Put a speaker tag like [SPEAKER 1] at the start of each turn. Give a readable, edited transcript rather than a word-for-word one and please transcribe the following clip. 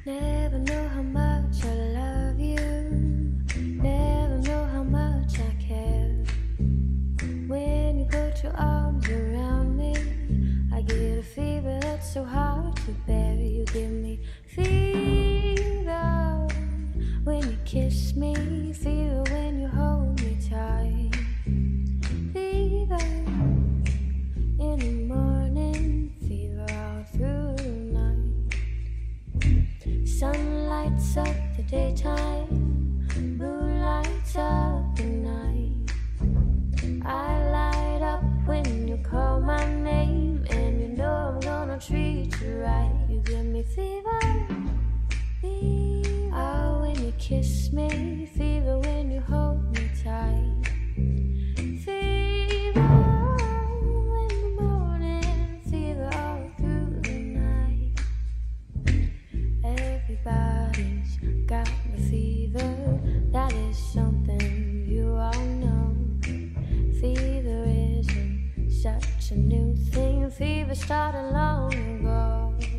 [SPEAKER 1] Never know how much I love you. Never know how much I care. When you put your arms around me, I get a fever that's so hard to bear. You give me fever when you kiss me, fever when you hold me tight. Fever in the morning, fever all through the night. Sun lights up the daytime, moon lights up the night. I light up when you call my name, and you know I'm gonna treat you right. You give me fever, fever. Oh, when you kiss me, fever when you hold me tight. Fever in the morning, fever all through the night. Everybody's got the fever, that is something you all know. Fever isn't such a new thing, fever started long ago.